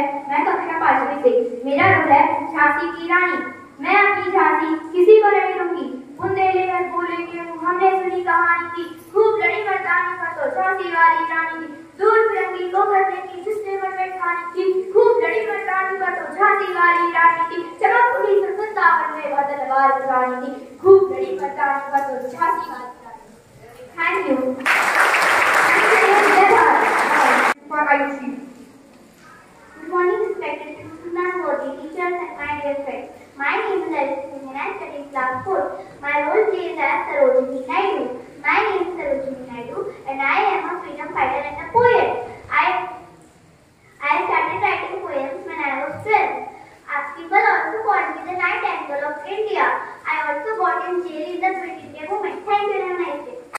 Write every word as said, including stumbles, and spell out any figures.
मैं कक्षा पांचवी से। मेरा रोल है झांसी की रानी। मैं अपनी झांसी किसी को नहीं दूंगी। बुंदेले में बोलेंगे हमने सुनी कहानी की, खूब लड़ी मर्दानी पर तो झांसी वाली रानी की। दूर फिरंगी को करने की जिसने मन में ठानी की, खूब लड़ी मर्दानी पर तो झांसी वाली रानी की। चमक उठी सुंदरता में वह तलवार रानी की, खूब लड़ी मर्दानी पर तो झांसी वाली रानी की। Thank you. Good morning, respected students, worthy teachers, and my dear friends. My name is Larissa and I study class four. My role plays as Sarojini Naidu. My name is Sarojini Naidu and I am a freedom fighter and a poet.